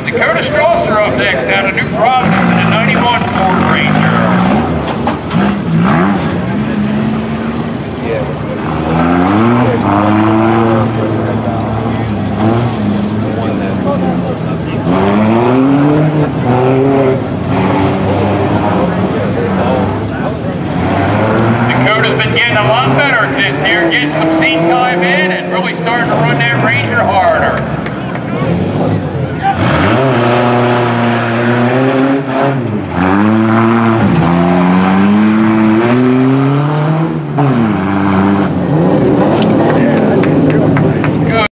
Dakota Strasser up next out of New Providence.